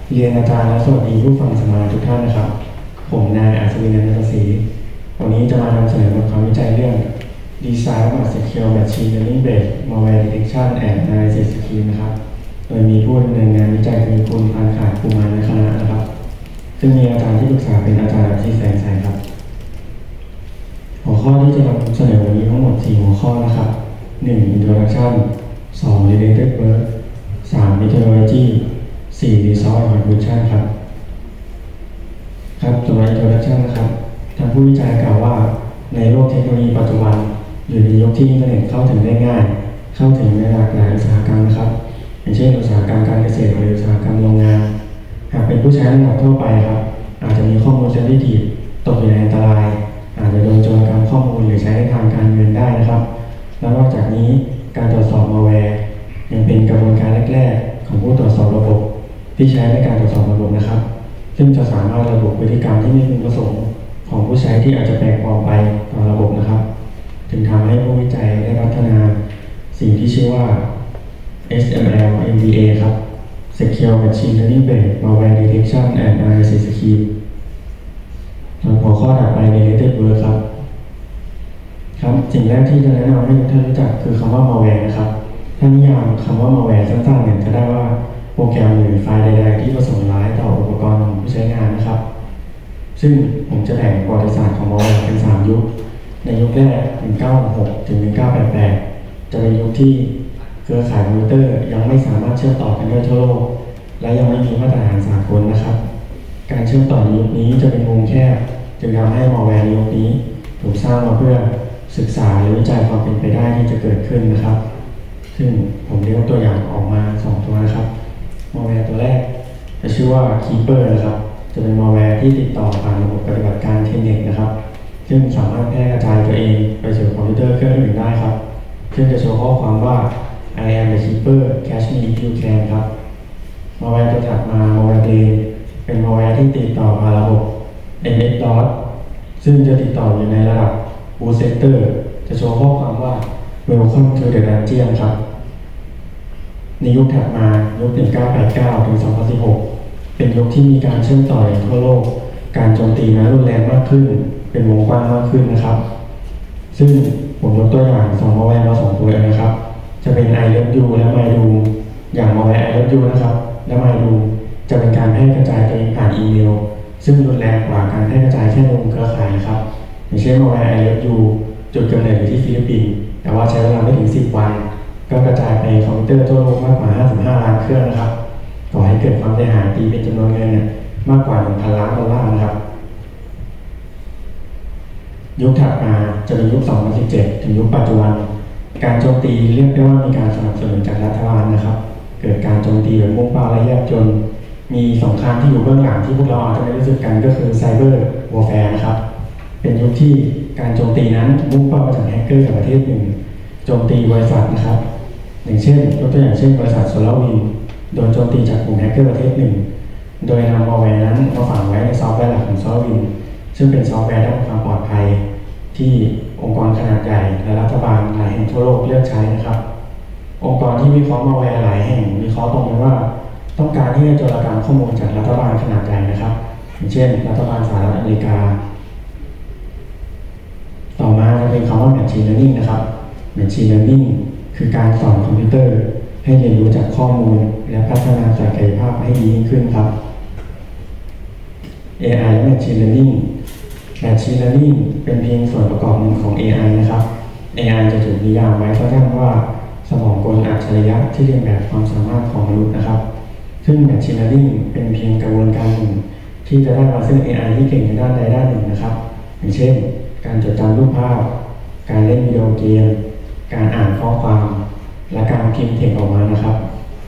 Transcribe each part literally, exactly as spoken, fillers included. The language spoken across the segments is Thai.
เรียนอาจารย์และสวัสดีผู้ฟังสมาทุกท่านนะครับผมนายอัศวิน นันทศรีวันนี้จะมาทำเสนอบทความวิจัยเรื่องดีไซน์ Smart Secure Machine Learning Based Malware Detection and Analysis Scheme นะครับโดยมีผู้ดำเนินงานวิจัยคือคุณพันธ์ขาภูมันและคณะนะครับซึ่งมีอาจารย์ที่ปรึกษาเป็นอาจารย์ วันนี้จะมานำเสนอบทความวิจัยเรื่อง Design Smart Secure Machine Learning Based Malware Detection and Analysis Scheme นะครับโดยมีผู้ดำเนินงานวิจัยคือคุณพันธ์ขาภูมันและคณะนะครับซึ่งมีอาจารย์ที่ปรึกษาเป็นอาจารย์ที่แสงสายครับหัวข้อที่จะนำเสนอวันนี้ทั้งหมดสี่หัวข้อนะครับหนึ่ง Introduction สอง Related Work สาม Methodology สี่ Result and Conclusion ครับครับสำหรับ Introduction นะครับทางผู้วิจัยกล่าวว่าในโลกเทคโนโลยีปัจจุบันอยู่ในยุคที่อินเทอร์เน็ตเข้าถึงได้ง่ายเข้าถึงในหลากหลายอุตสาหกรรมนะครับอย่างเช่นอุตสาหกรรมการเกษตรหรืออุตสาหกรรมโรงงานหากเป็นผู้ใช้ระดับทั่วไปครับอาจจะมีข้อมูลเซนซิทีฟตกอยู่ในอันตรายอาจจะโดนโจรกรรมข้อมูลหรือใช้ในทางการเงินได้นะครับและนอกจากนี้การตรวจสอบมัลแวร์ยังเป็นกระบวนการแรกๆของผู้ตรวจสอบระบบที่ใช้ในการตรวจสอบระบบนะครับซึ่งจะสามารถระบุพฤติกรรมที่ไม่พึงประสงค์ของผู้ใช้ที่อาจจะแปลกปลอมไปต่อระบบนะครับจึงทำให้ผู้วิจัยได้พัฒนาสิ่งที่ชื่อว่า เอส เอ็ม แอล เอ็ม ดี เอ ครับ Secure Machine Learning Based Malware Detection and Analysis Scheme ส่วนหัวข้อถัดไป Related Work ครับครับสิ่งแรกที่จะแนะนำให้ทุกท่านรู้จักคือคำว่า malware นะครับถ้านิยามคำว่า malware สั้นๆเนี่ยจะได้ว่าโปรแกรมหรือไฟล์ใดๆที่ประสงค์ร้ายต่ออุปกรณ์ของผู้ใช้งานนะครับซึ่งผมจะแบ่งประวัติศาสตร์ของ malware เป็นสามยุคในยุคแรกหนึ่งพันเก้าร้อยหกสิบหกถึงหนึ่งพันเก้าร้อยแปดสิบแปดจะเป็นยุคที่เครือข่ายคอมพิวเตอร์ยังไม่สามารถเชื่อมต่อกันได้ทั่วโลกและยังไม่มีมาตรฐานสากลนะครับการเชื่อมต่อในยุคนี้จะเป็นวงแคบจึงทำให้ malware ในยุคนี้ถูกสร้างมาเพื่อศึกษาหรือวิจัยความเป็นไปได้ที่จะเกิดขึ้นนะครับซึ่งผมเรียกตัวอย่างออกมาสองตัวนะครับ malware ตัวแรกจะชื่อว่า Keeper นะครับจะเป็น malware ที่ติดต่อผ่านระบบปฏิบัติการเทนเน็ตนะครับซึ่งสามารถแพร่กระจายตัวเองไปสู่คอมพิวเตอร์เครื่องอื่นได้ครับซึ่งจะโชว์ข้อความว่า I am the keeper catch me if you can ครับ malware ตัวถัดมา malware Brain เป็น malware ที่ติดต่อผ่านระบบ เอ็ม เอส ดอท ซึ่งจะติดต่ออยู่ในระดับ boot sector จะโชว์ข้อความว่า welcome to the dungeon ครับในยุคถัดมายุคหนึ่งพันเก้าร้อยแปดสิบเก้าถึงสองพันสิบหกเป็นยุคที่มีการเชื่อมต่ออย่างทั่วโลกการโจมตีนั้นรุนแรงมากขึ้นเป็นวงกว้างมากขึ้นนะครับซึ่งผมยกตัวอย่างสอง malware มาสองตัวเองนะครับจะเป็น I love you และ my doom อย่าง malware I love you นะครับและ my doom จะเป็นการแพร่กระจายตัวเองผ่านอีเมลซึ่งรุนแรงกว่าการแพร่กระจายแค่ในวงเครือข่ายครับอย่างเช่น malware I love you จุดกำเนิดอยู่ที่ฟิลิปปินส์แต่ว่าใช้เวลาไม่ถึงสิบวันก็กระจายไปคอมพิวเตอร์ทั่วโลกมากกว่าห้าสิบห้าล้านเครื่องนะครับก่อให้เกิดความเสียหายตีเป็นจำนวนเงินเนี่ยมากกว่า หนึ่งพัน ล้านดอลลาร์นะครับยุคถัดมาจะเป็นยุค สองพันสิบเจ็ด ถึงยุคปัจจุบันการโจมตีเรียกได้ว่ามีการสนับสนุนจากรัฐบาลนะครับเกิดการโจมตีแบบมุ่งเป้าและแยบจนมีสงครามที่อยู่เบื้องหลังที่พวกเราอาจจะไม่รู้สึกกันก็คือไซเบอร์วอร์แฟร์นะครับเป็นยุคที่การโจมตีนั้นมุ่งเป้ามาจากแฮกเกอร์จากประเทศหนึ่งโจมตีบริษัทนะครับอย่างเช่นยกตัวอย่างเช่นบริษัทโซลาร์วินโดนโจมตีจากกลุ่มแฮกเกอร์ประเทศหนึ่งโดยนำมัลแวร์นั้นมาฝังไว้ในซอฟต์แวร์หลักของโซลาร์วินซึ่งเป็นซอฟต์แวร์ด้านความปลอดภัยที่องค์กรขนาดใหญ่และรัฐบาลหลายแห่งทั่วโลกเลือกใช้นะครับองค์กรที่วิเคราะห์มัลแวร์หลายแห่งวิเคราะห์ตรงกันว่าต้องการที่จะโจรกรรมข้อมูลจากรัฐบาลขนาดใหญ่นะครับอย่างเช่นรัฐบาลสหรัฐอเมริกาต่อมาจะเป็นคำว่า Machine Learning นะครับ Machine Learning คือการสอนคอมพิวเตอร์ให้เรียนรู้จากข้อมูลและพัฒนาศักยภาพให้ดียิ่งขึ้นครับ เอ ไอ และ Machine Learning Machine Learning เป็นเพียงส่วนประกอบหนึ่งของ เอ ไอ นะครับ เอ ไอ จะถูกนิยามไว้สั้นๆว่าสมองกลอัจฉริยะที่เรียนแบบความสามารถของมนุษย์นะครับซึ่ง Machine Learning เป็นเพียงกระบวนการหนึ่งที่จะได้มาซึ่ง เอ ไอ ที่เก่งในด้านใดด้านหนึ่งนะครับอย่างเช่นการจดจำรูปภาพการเล่นวิดีโอเกมการอ่านข้อความและการพิมพ์เท็กซ์ออกมานะครับ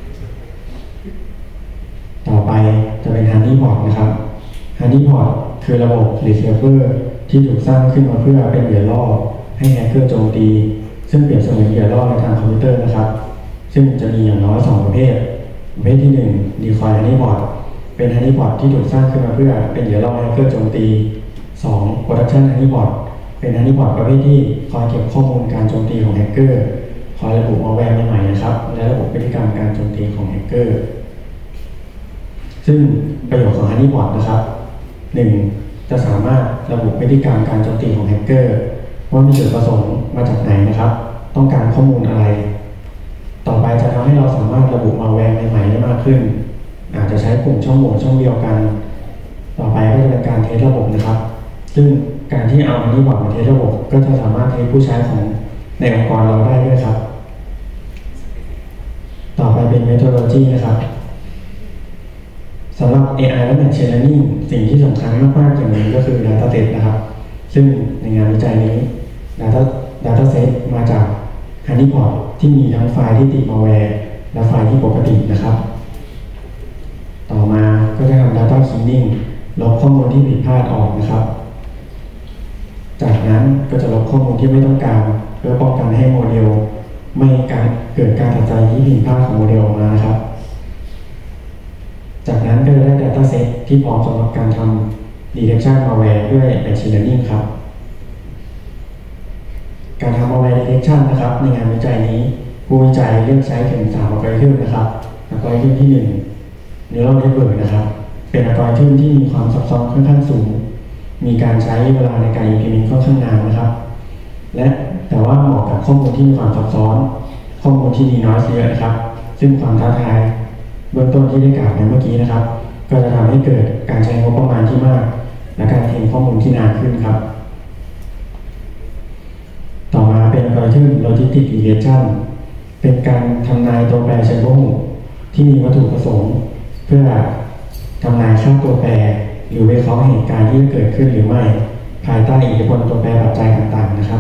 ต่อไปจะเป็น Honeypot นะครับ Honeypot คือระบบรีเซิร์ฟเวอร์ที่ถูกสร้างขึ้นมาเพื่อเป็นเหยื่อล่อให้แฮกเกอร์โจมตีซึ่งเปรียบเสมือนเหยื่อล่อในทางคอมพิวเตอร์นะครับซึ่งจะมีอย่างน้อยสองประเภทประเภทที่หนึ่ง Decoy Honeypot เป็น Honeypot ที่ถูกสร้างขึ้นมาเพื่อเป็นเหยื่อล่อให้แฮกเกอร์โจมตีสอง Production Honeypot เป็น Honeypot ประเภทที่คอยเก็บข้อมูลการโจมตีของแฮกเกอร์คอยระบุมัลแวร์ใหม่ๆนะครับและระบุพฤติกรรมการโจมตีของแฮกเกอร์ซึ่งประโยชน์ของ Honeypot นะครับ หนึ่ง จะสามารถระบุพฤติกรรมการโจมตีของแฮกเกอร์ว่ามีจุดประสงค์มาจากไหนนะครับต้องการข้อมูลอะไรต่อไปจะทำให้เราสามารถระบุมาแวร์ใหม่ๆได้มากขึ้นอาจจะใช้กลุ่มช่องโหว่ช่องเดียวกันต่อไปก็จะเป็นการเทสระบบนะครับซึ่งการที่เอา Honeypot มาเทสระบบก็จะสามารถเทสผู้ใช้ของในองค์กรเราได้ด้วยครับต่อไปเป็น methodology นะครับสำหรับ เอ ไอ และ Machine Learning สิ่งที่สำคัญมากๆอย่างหนึ่งก็คือ Dataset นะครับซึ่งในงานวิจัยนี้ Data Dataset มาจาก Honeypot ที่มีทั้งไฟล์ที่ติด malware และไฟล์ที่ปกตินะครับต่อมาก็จะทำ Data Cleaning ลบข้อมูลที่ผิดพลาดออกนะครับจากนั้นก็จะลบข้อมูลที่ไม่ต้องการเพื่อป้องกันให้โมเดลไม่การเกิดการตัดใจที่ผิดพลาดของโมเดลออกมานะครับจากนั้นก็จะได้ Dataset ที่พร้อมสำหรับการทำ Detection Malware ด้วย Machine Learning ครับการทำ Malware Detection นะครับในงานวิจัยนี้ผู้วิจัยเลือกใช้ถึงสาม อัลกอริทึมนะครับอัลกอริทึมที่หนึ่ง Neural Network นะครับเป็นอัลกอริทึมที่มีความซับซ้อนค่อนข้างสูงมีการใช้เวลาในการ implement ค่อนข้างนานนะครับและแต่ว่าเหมาะกับข้อมูลที่มีความซับซ้อนข้อมูลที่มี noise เยอะนะครับซึ่งความท้าทายเบื้องต้นที่ได้กล่าวไปเมื่อกี้นะครับก็จะทำให้เกิดการใช้งบประมาณที่มากและการเทรนข้อมูลที่นานขึ้นครับต่อมาเป็นอัลกอริทึม Logistic Regression เป็นการทำนายตัวแปรเชิงพหุที่มีวัตถุประสงค์เพื่อทำนายค่าตัวแปรหรือวิเคราะห์เหตุการณ์ที่จะเกิดขึ้นหรือไม่ภายใต้อิทธิพลตัวแปรปัจจัยต่างๆนะครับ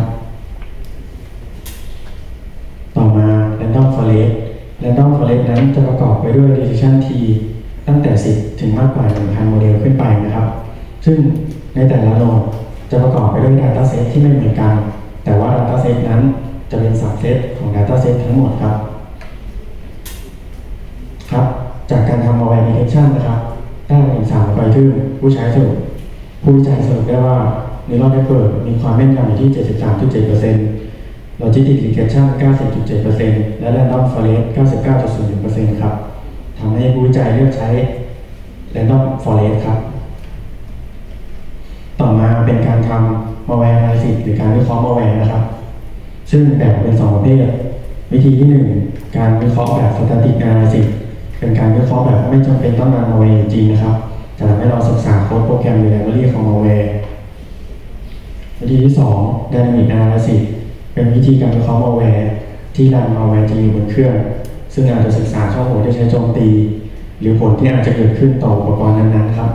ต่อมา Random Forest Random Forest นั้นจะประกอบไปด้วย Decision Tree ตั้งแต่สิบถึงมากกว่า หนึ่งพัน โมเดลขึ้นไปนะครับซึ่งในแต่ละโนดจะประกอบไปด้วย Dataset ที่ไม่เหมือนกันแต่ว่า Dataset นั้นจะเป็น Subset ของ Dataset ทั้งหมดครับครับจากการทำ Malware Detection นะครับได้ถึงสาม อัลกอริทึมผู้ใช้สรุปผู้วิจัยสรุปได้ว่า Neural Network มีความแม่นยำอยู่ที่ เจ็ดสิบสามจุดเจ็ดเปอร์เซ็นต์ Logistic Regression เก้าสิบจุดเจ็ดเปอร์เซ็นต์ และ Random Forest เก้าสิบเก้าจุดศูนย์หนึ่งเปอร์เซ็นต์ ครับทำให้ผู้วิจัยเลือกใช้ Random Forest ครับต่อมาเป็นการทำ Malware Analysis หรือการวิเคราะห์ Malware นะครับซึ่งแบ่งเป็นสองประเภทวิธีที่หนึ่งการวิเคราะห์แบบ Static Analysis เป็นการวิเคราะห์แบบไม่จำเป็นต้องนำ malware จริงนะครับจะทำให้เราศึกษาโค้ดโปรแกรมหรือไลบรารีของ malware วิธีที่สอง Dynamic Analysis เป็นวิธีการวิเคราะห์ malware ที่รัน malware จริงอยู่บนเครื่องซึ่งอาจจะศึกษาช่องโหว่ที่ใช้โจมตีหรือผลที่อาจจะเกิดขึ้นต่ออุปกรณ์นั้นๆครับ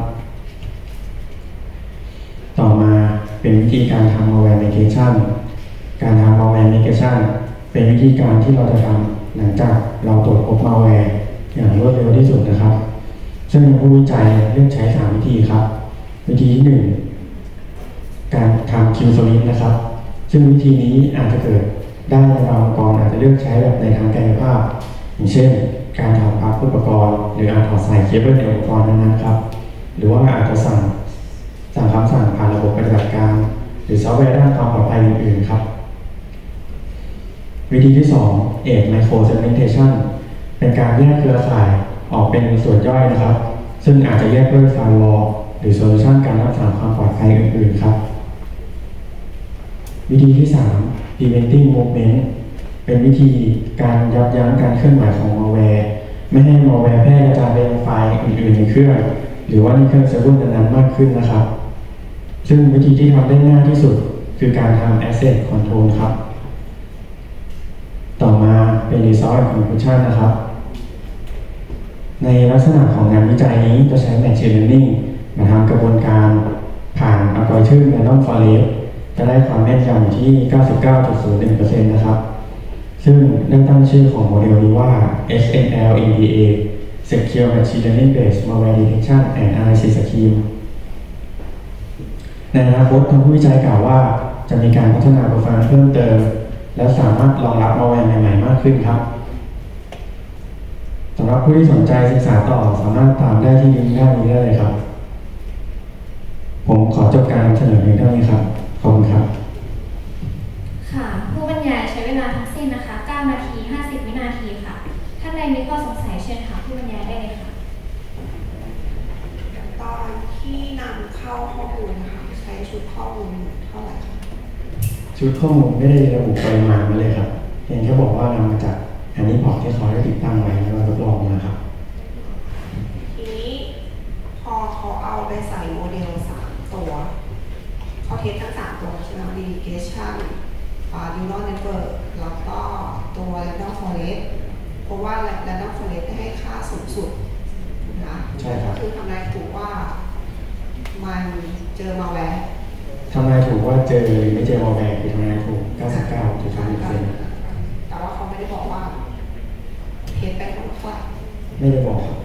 ต่อมาเป็นวิธีการทำ malware migration การทำ malware migration เป็นวิธีการที่เราจะทำหลังจากเราตรวจพบ malware อย่างรวดเร็วที่สุดนะครับซึ่งผู้วิจัยเลือกใช้สามวิธีครับวิธีที่หนึ่งการทำ kill switch นะครับซึ่งวิธีนี้อาจจะเกิดได้ในบางองค์กรอาจจะเลือกใช้แบบในทางกายภาพอย่างเช่นการถอดปลั๊กอุปกรณ์หรืออาจถอดสายเคเบิลในอุปกรณ์นั้นๆครับหรือว่าอาจจะสั่งสั่งคำสั่งผ่านระบบปฏิบัติการหรือซอฟต์แวร์ด้านความปลอดภัยอื่นๆครับวิธีที่สอง Edge Micro Segmentation เป็นการแยกเครือข่ายออกเป็นส่วนย่อยนะครับซึ่งอาจจะแยกด้วย Firewall หรือโซลูชันการรักษาความปลอดภัยอื่นๆครับวิธีที่สาม Preventing Movement เป็นวิธีการยับยั้งการเคลื่อนไหวของ malware ไม่ให้ malware แพร่กระจายไปยังไฟล์อื่นๆในเครื่องหรือว่าในเครื่องเซิร์ฟเวอร์นั้นๆมากขึ้นนะครับซึ่งวิธีที่ทำได้ง่ายที่สุดคือการทำ Asset Control ครับต่อมาเป็น Resource Computation นะครับในลักษณะของงานวิจัยนี้จะใช้ Machine Learning มาทำกระบวนการผ่านอัลกอริทึม Random Forest จะได้ความแม่นยำอยู่ที่ เก้าสิบเก้าจุดศูนย์หนึ่งเปอร์เซ็นต์ นะครับซึ่งได้ตั้งชื่อของโมเดลนี้ว่า เอส เอ็น แอล เอ็น ดี เอ Secure Machine Learning Based Malware Detection and Analysis Scheme ในอนาคตทางผู้วิจัยกล่าวว่าจะมีการพัฒนา performance เพิ่มเติมและสามารถรองรับ malware ใหม่ๆมากขึ้นครับสำหรับผู้ที่สนใจศึกษาต่อสามารถตามได้ที่ลิงก์ด้านนี้ได้เลยครับผมขอจบการนำเสนอเพียงเท่านี้ครับขอบคุณครับค่ะผู้บรรยายใช้เวลาทั้งสิ้นนะคะเก้านาทีห้าสิบวินาทีค่ะท่านใดมีข้อสงสัยเชิญถามผู้บรรยายได้เลยค่ะเข้าข้อมูลนะคะใช้ชุดข้อมูลเท่าไหร่คะชุดข้อมูลไม่ได้ระบุปริมาณมาเลยครับเพียงแค่บอกว่านำมาจากอันนี้พอร์ตที่เขาได้ติดตั้งไว้แล้วก็ทดลองมาครับทีนี้พอเขาเอาไปใส่โมเดลสามตัวเขาเทสทั้งสามตัวใช่ไหม Delegation อ่า Neural Network แล้วก็ตัว Random Forest เพราะว่า Random Forest ได้ให้ค่าสูงสุดนะใช่ครับคือทำนายถูกว่ามันเจอมาแวร์ทำนายถูกว่าเจอหรือไม่เจอมาแวร์คือทำนายถูก เก้าสิบเก้าจุดสามเปอร์เซ็นต์แต่ว่าเขาไม่ได้บอกว่าเทสไปทั้งหมดเท่าไหร่ไม่ได้บอกครับ